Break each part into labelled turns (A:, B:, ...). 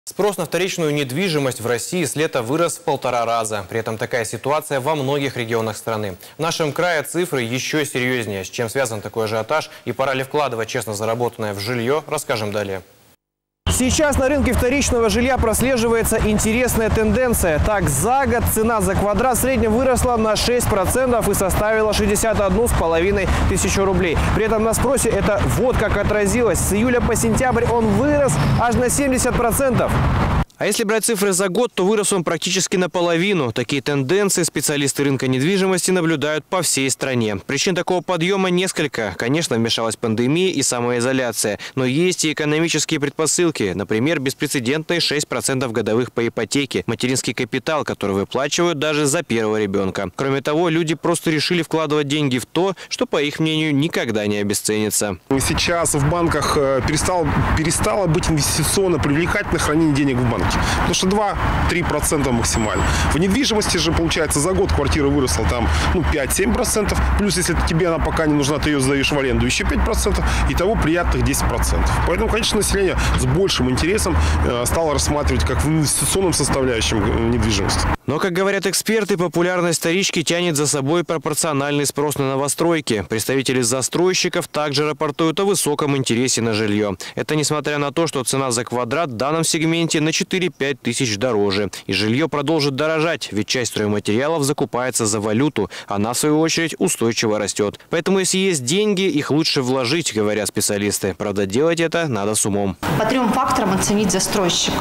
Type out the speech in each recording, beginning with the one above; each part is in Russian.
A: Спрос на вторичную недвижимость в России с лета вырос в 1,5 раза. При этом такая ситуация во многих регионах страны. В нашем крае цифры еще серьезнее. С чем связан такой ажиотаж и пора ли вкладывать честно заработанное в жилье, расскажем далее.
B: Сейчас на рынке вторичного жилья прослеживается интересная тенденция. Так, за год цена за квадрат в среднем выросла на 6% и составила 61,5 тысячи рублей. При этом на спросе это вот как отразилось. С июля по сентябрь он вырос аж на 70%.
A: А если брать цифры за год, то вырос он практически наполовину. Такие тенденции специалисты рынка недвижимости наблюдают по всей стране. Причин такого подъема несколько. Конечно, вмешалась пандемия и самоизоляция. Но есть и экономические предпосылки. Например, беспрецедентные 6% годовых по ипотеке. Материнский капитал, который выплачивают даже за первого ребенка. Кроме того, люди просто решили вкладывать деньги в то, что, по их мнению, никогда не обесценится.
C: Сейчас в банках перестало быть инвестиционно привлекательно хранение денег в банке. Потому что 2-3% максимально. В недвижимости же, получается, за год квартира выросла там 5-7%. Плюс, если тебе она пока не нужна, ты ее сдаешь в аренду, еще 5%. Итого приятных 10%. Поэтому, конечно, население с большим интересом стало рассматривать как в инвестиционном составляющем недвижимость.
A: Но, как говорят эксперты, популярность вторички тянет за собой пропорциональный спрос на новостройки. Представители застройщиков также рапортуют о высоком интересе на жилье. Это несмотря на то, что цена за квадрат в данном сегменте на 4-5 тысяч дороже. И жилье продолжит дорожать, ведь часть стройматериалов закупается за валюту. Она, в свою очередь, устойчиво растет. Поэтому, если есть деньги, их лучше вложить, говорят специалисты. Правда, делать это надо с умом.
D: По 3 факторам оценить застройщика.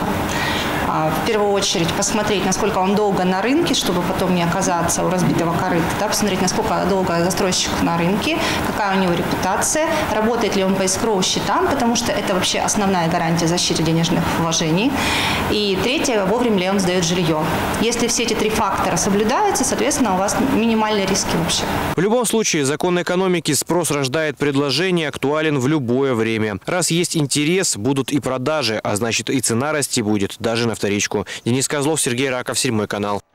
D: В первую очередь посмотреть, насколько он долго на рынке, чтобы потом не оказаться у разбитого корыта. Да, посмотреть, насколько долго застройщик на рынке, какая у него репутация, работает ли он по эскроу счетам, потому что это вообще основная гарантия защиты денежных вложений. И третье, вовремя ли он сдает жилье. Если все эти 3 фактора соблюдаются, соответственно, у вас минимальные риски вообще.
A: В любом случае, закон экономики спрос рождает предложение, актуален в любое время. Раз есть интерес, будут и продажи, а значит и цена расти будет, даже на вторичку. Денис Козлов, Сергей Раков, 7 канал.